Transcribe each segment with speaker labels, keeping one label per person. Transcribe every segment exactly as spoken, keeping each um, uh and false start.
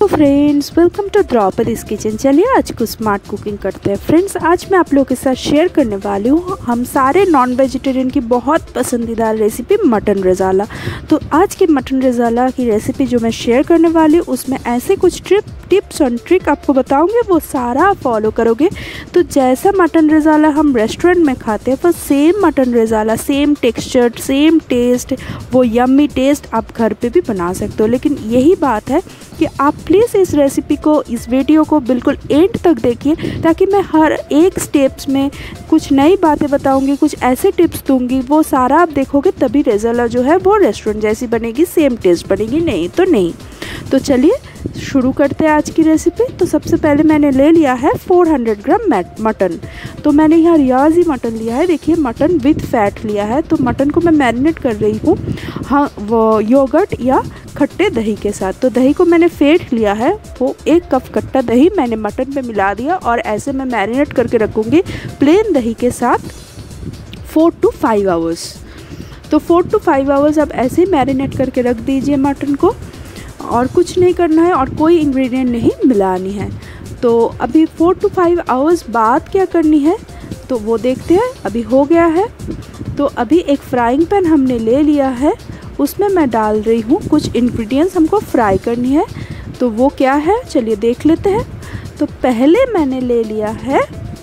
Speaker 1: Hello friends, welcome to Draupadi's kitchen. चलिए आज को स्मार्ट कुकिंग करते हैं। फ्रेंड्स, आज मैं आप लोगों के साथ शेयर करने वाली हूँ हम सारे नॉन वेजिटेरियन की बहुत पसंदीदा रेसिपी मटन रज़ाला। तो आज की मटन रज़ाला की रेसिपी जो मैं शेयर करने वाली हूँ उसमें ऐसे कुछ ट्रिप टिप्स और ट्रिक आपको बताऊंगी, वो सारा आप फॉलो करोगे तो जैसा मटन रज़ाला हम रेस्टोरेंट में खाते हैं वो same mutton rezala, same texture, same taste, वो यम्मी टेस्ट आप घर पे भी बना सकते हो। लेकिन यही बात है कि आप प्लीज़ इस रेसिपी को, इस वीडियो को बिल्कुल एंड तक देखिए ताकि मैं हर एक स्टेप्स में कुछ नई बातें बताऊंगी, कुछ ऐसे टिप्स दूंगी, वो सारा आप देखोगे तभी रज़ाला जो है वो रेस्टोरेंट जैसी बनेगी, सेम टेस्ट बनेगी, नहीं तो नहीं। तो चलिए शुरू करते हैं आज की रेसिपी। तो सबसे पहले मैंने ले लिया है चार सौ ग्राम मटन। तो मैंने यहाँ रियाजी मटन लिया है, देखिए मटन विद फैट लिया है। तो मटन को मैं मैरिनेट कर रही हूँ हाँ वो योगर्ट या खट्टे दही के साथ। तो दही को मैंने फेंट लिया है, वो एक कप खट्टा दही मैंने मटन पे मिला दिया और ऐसे मैं मैरिनेट करके रखूँगी प्लेन दही के साथ फोर टू फाइव आवर्स। तो फोर टू फाइव आवर्स आप ऐसे ही मैरिनेट करके रख दीजिए मटन को, और कुछ नहीं करना है और कोई इंग्रेडिएंट नहीं मिलानी है। तो अभी फोर टू फाइव आवर्स बाद क्या करनी है तो वो देखते हैं। अभी हो गया है, तो अभी एक फ्राइंग पैन हमने ले लिया है, उसमें मैं डाल रही हूँ कुछ इंग्रेडिएंट्स हमको फ्राई करनी है। तो वो क्या है चलिए देख लेते हैं। तो पहले मैंने ले लिया है,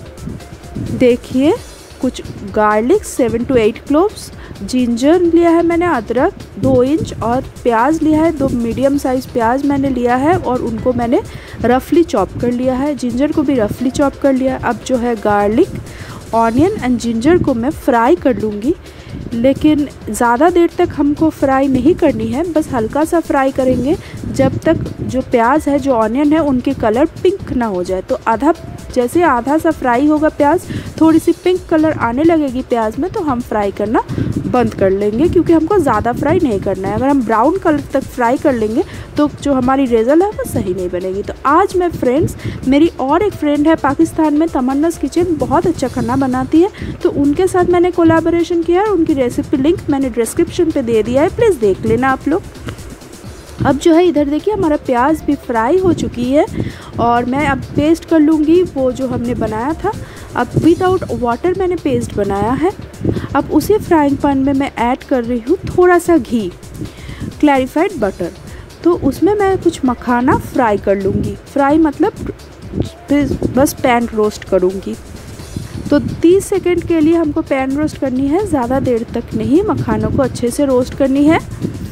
Speaker 1: देखिए कुछ garlic seven to eight cloves, ginger लिया है मैंने, अदरक दो इंच, और प्याज लिया है, दो मीडियम साइज़ प्याज मैंने लिया है और उनको मैंने रफली चॉप कर लिया है। जिंजर को भी रफली चॉप कर लिया। अब जो है गार्लिक, ऑनियन एंड जिंजर को मैं फ्राई कर लूँगी, लेकिन ज़्यादा देर तक हमको फ्राई नहीं करनी है, बस हल्का सा फ्राई करेंगे जब तक जो प्याज है, जो ऑनियन है, उनके कलर पिंक ना हो जाए। तो आधा, जैसे आधा सा फ्राई होगा प्याज, थोड़ी सी पिंक कलर आने लगेगी प्याज में, तो हम फ्राई करना बंद कर लेंगे क्योंकि हमको ज़्यादा फ्राई नहीं करना है। अगर हम ब्राउन कलर तक फ्राई कर लेंगे तो जो हमारी रज़ाला है वो सही नहीं बनेगी। तो आज मैं फ्रेंड्स, मेरी और एक फ्रेंड है पाकिस्तान में, तमन्नाज़ किचन, बहुत अच्छा खाना बनाती है, तो उनके साथ मैंने कोलैबोरेशन किया है। उनकी रेसिपी लिंक मैंने डिस्क्रिप्शन पे दे दिया है, प्लीज़ देख लेना आप लोग। अब जो है इधर देखिए हमारा प्याज भी फ्राई हो चुकी है और मैं अब पेस्ट कर लूँगी वो जो हमने बनाया था। अब विदाउट वाटर मैंने पेस्ट बनाया है। अब उसी फ्राइंग पैन में मैं ऐड कर रही हूँ थोड़ा सा घी, क्लैरिफाइड बटर। तो उसमें मैं कुछ मखाना फ्राई कर लूँगी, फ्राई मतलब बस पैन रोस्ट करूँगी। तो तीस सेकंड के लिए हमको पैन रोस्ट करनी है, ज़्यादा देर तक नहीं, मखानों को अच्छे से रोस्ट करनी है।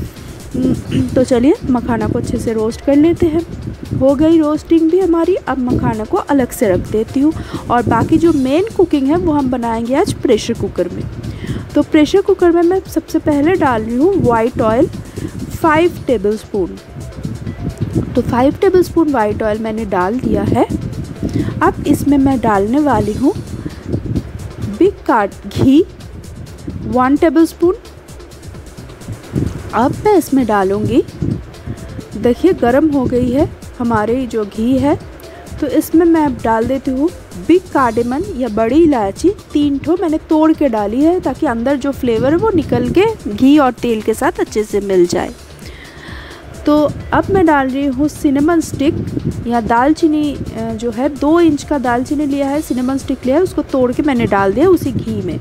Speaker 1: तो चलिए मखाना को अच्छे से रोस्ट कर लेते हैं। हो गई रोस्टिंग भी हमारी। अब मखाना को अलग से रख देती हूँ और बाकी जो मेन कुकिंग है वो हम बनाएंगे आज प्रेशर कुकर में। तो प्रेशर कुकर में मैं सबसे पहले डाल रही हूँ white oil five tablespoon. तो five tablespoon white oil मैंने डाल दिया है। अब इसमें मैं डालने वाली हूँ बिग काट घी वन टेबल स्पून। अब मैं इसमें डालूँगी, देखिए गरम हो गई है हमारी जो घी है, तो इसमें मैं अब डाल देती हूँ बिग कार्डेमन या बड़ी इलायची, तीन ठो मैंने तोड़ के डाली है ताकि अंदर जो फ्लेवर है वो निकल के घी और तेल के साथ अच्छे से मिल जाए। तो अब मैं डाल रही हूँ सिनेमन स्टिक या दालचीनी, जो है दो इंच का दालचीनी लिया है, सिनेमन स्टिक लिया है, उसको तोड़ के मैंने डाल दिया उसी घी में।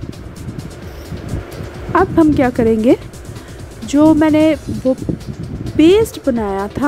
Speaker 1: अब हम क्या करेंगे, जो मैंने वो पेस्ट बनाया था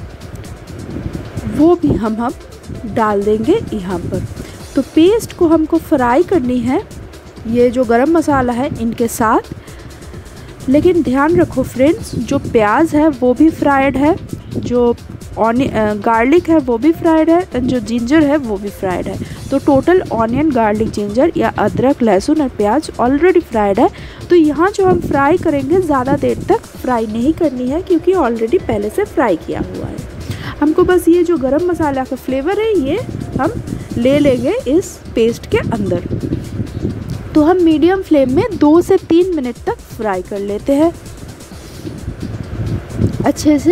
Speaker 1: वो भी हम हम डाल देंगे यहाँ पर। तो पेस्ट को हमको फ्राई करनी है, ये जो गरम मसाला है इनके साथ। लेकिन ध्यान रखो फ्रेंड्स, जो प्याज है वो भी फ्राइड है, जो ऑनियन गार्लिक है वो भी फ्राइड है, और जो जिंजर है वो भी फ्राइड है। तो टोटल ऑनियन, गार्लिक, जिंजर या अदरक, लहसुन और प्याज ऑलरेडी फ्राइड है। तो यहाँ जो हम फ्राई करेंगे ज़्यादा देर तक फ्राई नहीं करनी है क्योंकि ऑलरेडी पहले से फ्राई किया हुआ है। हमको बस ये जो गरम मसाला का फ्लेवर है ये हम ले लेंगे इस पेस्ट के अंदर। तो हम मीडियम फ्लेम में दो से तीन मिनट तक फ्राई कर लेते हैं अच्छे से।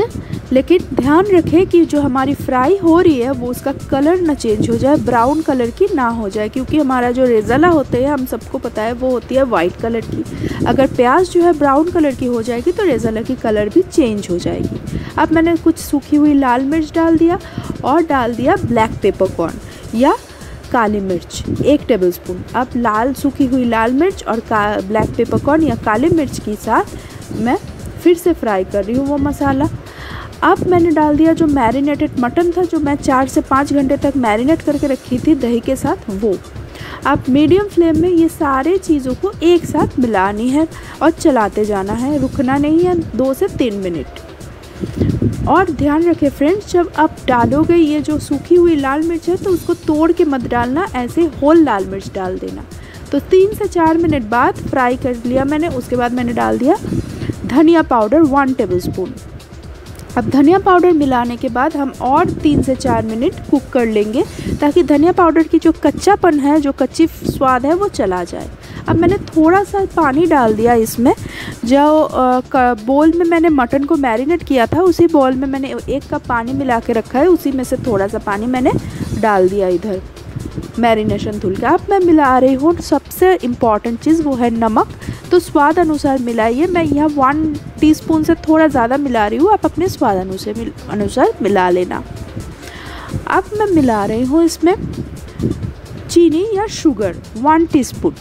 Speaker 1: लेकिन ध्यान रखें कि जो हमारी फ्राई हो रही है वो उसका कलर ना चेंज हो जाए, ब्राउन कलर की ना हो जाए, क्योंकि हमारा जो रेज़ाला होते हैं हम सबको पता है वो होती है वाइट कलर की। अगर प्याज जो है ब्राउन कलर की हो जाएगी तो रेज़ाला की कलर भी चेंज हो जाएगी। अब मैंने कुछ सूखी हुई लाल मिर्च डाल दिया और डाल दिया ब्लैक पेपरकॉर्न या काली मिर्च एक टेबलस्पून। अब लाल सूखी हुई लाल मिर्च और का ब्लैक पेपरकॉर्न या काली मिर्च के साथ मैं फिर से फ्राई कर रही हूँ वो मसाला। अब मैंने डाल दिया जो मैरिनेटेड मटन था, जो मैं चार से पाँच घंटे तक मैरिनेट करके रखी थी दही के साथ, वो। अब मीडियम फ्लेम में ये सारे चीज़ों को एक साथ मिलानी है और चलाते जाना है, रुकना नहीं है, दो से तीन मिनट। और ध्यान रखें फ्रेंड्स, जब आप डालोगे ये जो सूखी हुई लाल मिर्च है तो उसको तोड़ के मत डालना, ऐसे होल लाल मिर्च डाल देना। तो तीन से चार मिनट बाद फ्राई कर लिया मैंने। उसके बाद मैंने डाल दिया धनिया पाउडर वन टेबलस्पून। अब धनिया पाउडर मिलाने के बाद हम और तीन से चार मिनट कुक कर लेंगे ताकि धनिया पाउडर की जो कच्चापन है, जो कच्ची स्वाद है, वो चला जाए। अब मैंने थोड़ा सा पानी डाल दिया इसमें। जो बोल में मैंने मटन को मैरिनेट किया था उसी बोल में मैंने एक कप पानी मिला के रखा है, उसी में से थोड़ा सा पानी मैंने डाल दिया इधर मैरिनेशन धुल के। अब मैं मिला रही हूँ, सबसे इम्पॉर्टेंट चीज़ वो है नमक। तो स्वाद अनुसार मिलाइए। मैं यहाँ वन टीस्पून से थोड़ा ज़्यादा मिला रही हूँ, आप अपने स्वाद अनुसार अनुसार मिला लेना। अब मैं मिला रही हूँ इसमें चीनी या शुगर वन टीस्पून,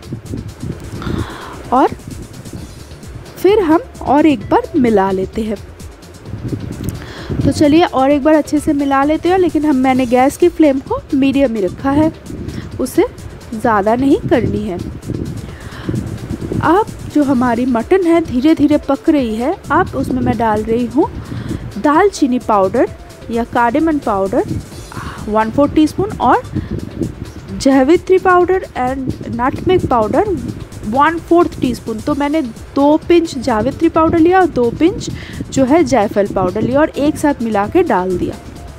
Speaker 1: और फिर हम और एक बार मिला लेते हैं। तो चलिए और एक बार अच्छे से मिला लेते हैं, लेकिन हम मैंने गैस की फ्लेम को मीडियम ही रखा है, उसे ज़्यादा नहीं करनी है। अब जो हमारी मटन है धीरे धीरे पक रही है। अब उसमें मैं डाल रही हूँ दालचीनी पाउडर या cardamom powder one four teaspoon और जावित्री powder and nutmeg powder one fourth teaspoon. तो मैंने दो पिंच जावित्री पाउडर लिया और दो पिंच जो है जायफल पाउडर लिया और एक साथ मिला के डाल दिया।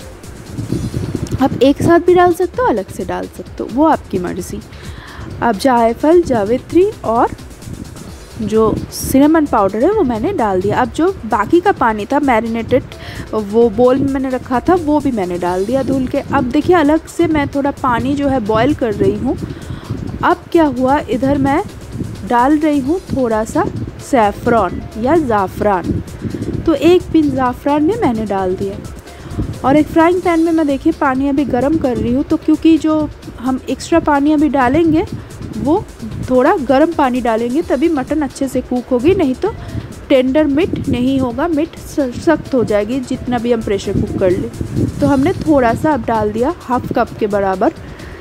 Speaker 1: आप एक साथ भी डाल सकते हो, अलग से डाल सकते हो, वो आपकी मर्ज़ी। अब जायफल, जावित्री और जो सिनेमन पाउडर है वो मैंने डाल दिया। अब जो बाकी का पानी था मैरिनेटेड वो बोल में मैंने रखा था वो भी मैंने डाल दिया धुल के। अब देखिए अलग से मैं थोड़ा पानी जो है बॉईल कर रही हूँ। अब क्या हुआ, इधर मैं डाल रही हूँ थोड़ा सा सैफ़रॉन या ज़ाफ़रान। तो एक पिंच ज़ाफ़रान भी मैंने डाल दिया। और एक फ्राइंग पैन में मैं देखिए पानी अभी गर्म कर रही हूँ। तो क्योंकि जो हम एक्स्ट्रा पानी अभी डालेंगे वो थोड़ा गर्म पानी डालेंगे, तभी मटन अच्छे से कुक होगी, नहीं तो टेंडर मीट नहीं होगा, मीट सख्त हो जाएगी जितना भी हम प्रेशर कुक कर ले। तो हमने थोड़ा सा अब डाल दिया हाफ कप के बराबर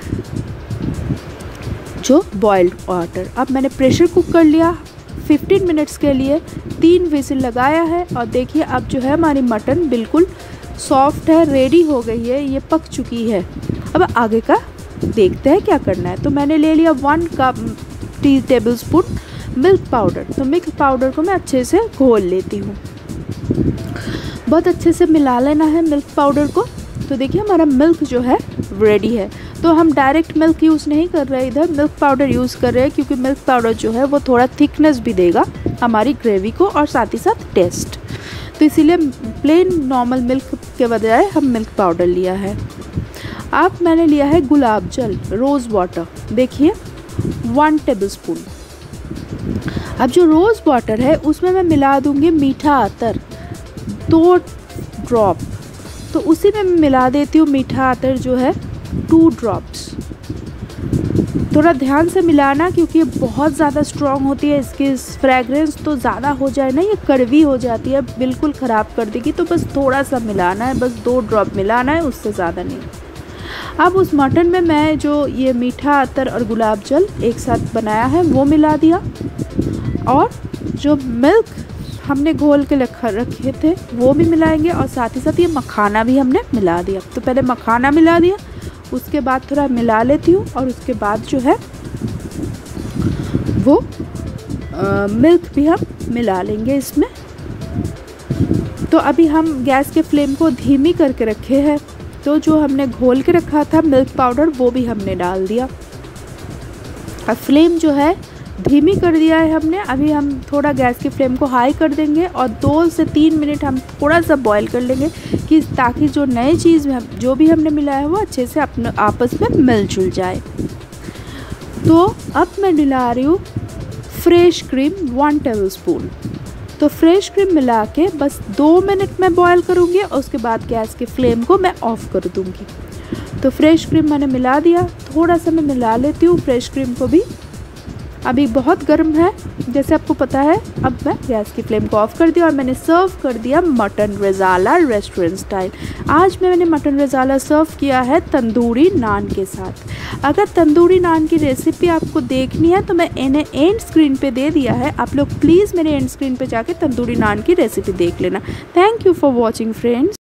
Speaker 1: जो बॉइल्ड वाटर। अब मैंने प्रेशर कुक कर लिया फिफ्टीन मिनट्स के लिए, तीन विसिल लगाया है। और देखिए अब जो है हमारी मटन बिल्कुल सॉफ्ट है, रेडी हो गई है, ये पक चुकी है। अब आगे का देखते हैं क्या करना है। तो मैंने ले लिया one cup tea tablespoon milk powder. तो मिल्क पाउडर को मैं अच्छे से घोल लेती हूँ, बहुत अच्छे से मिला लेना है मिल्क पाउडर को। तो देखिए हमारा मिल्क जो है रेडी है। तो हम डायरेक्ट मिल्क यूज़ नहीं कर रहे, इधर मिल्क पाउडर यूज़ कर रहे हैं, क्योंकि मिल्क पाउडर जो है वो थोड़ा थिकनेस भी देगा हमारी ग्रेवी को और साथ ही साथ टेस्ट। तो इसीलिए प्लेन नॉर्मल मिल्क के बजाय हम मिल्क पाउडर लिया है। अब मैंने लिया है गुलाब जल रोज़ वाटर, देखिए वन टेबलस्पून। अब जो रोज़ वाटर है उसमें मैं मिला दूंगी मीठा अतर दो ड्रॉप। तो उसी में मैं मिला देती हूँ मीठा अतर जो है टू ड्रॉप्स। थोड़ा ध्यान से मिलाना क्योंकि ये बहुत ज़्यादा स्ट्रॉन्ग होती है, इसकी फ्रेगरेंस तो ज़्यादा हो जाए ना ये कड़वी हो जाती है, बिल्कुल ख़राब कर देगी। तो बस थोड़ा सा मिलाना है, बस दो ड्रॉप मिलाना है, उससे ज़्यादा नहीं। अब उस मटन में मैं जो ये मीठा अतर और गुलाब जल एक साथ बनाया है वो मिला दिया, और जो मिल्क हमने घोल के रखा रखे थे वो भी मिलाएंगे, और साथ ही साथ ये मखाना भी हमने मिला दिया। तो पहले मखाना मिला दिया, उसके बाद थोड़ा मिला लेती हूँ, और उसके बाद जो है वो आ, मिल्क भी हम मिला लेंगे इसमें। तो अभी हम गैस के फ्लेम को धीमी करके रखे हैं। तो जो हमने घोल के रखा था मिल्क पाउडर वो भी हमने डाल दिया। अब फ्लेम जो है धीमी कर दिया है हमने। अभी हम थोड़ा गैस की फ्लेम को हाई कर देंगे और दो से तीन मिनट हम थोड़ा सा बॉईल कर लेंगे कि ताकि जो नई चीज़ जो भी हमने मिलाया है वो अच्छे से अपने आपस में मिलजुल जाए। तो अब मैं मिला रही हूँ fresh cream one tablespoon. तो फ्रेश क्रीम मिला के बस दो मिनट में बॉईल करूँगी और उसके बाद गैस की फ्लेम को मैं ऑफ़ कर दूँगी। तो फ्रेश क्रीम मैंने मिला दिया, थोड़ा सा मैं मिला लेती हूँ फ्रेश क्रीम को भी। अभी बहुत गर्म है जैसे आपको पता है। अब मैं गैस की फ्लेम को ऑफ़ कर दिया और मैंने सर्व कर दिया मटन रज़ाला रेस्टोरेंट स्टाइल। आज मैंने मटन रज़ाला सर्व किया है तंदूरी नान के साथ। अगर तंदूरी नान की रेसिपी आपको देखनी है तो मैं इन्हें एंड स्क्रीन पे दे दिया है, आप लोग प्लीज़ मेरे एंड स्क्रीन पे जाके तंदूरी नान की रेसिपी देख लेना। Thank you for watching friends.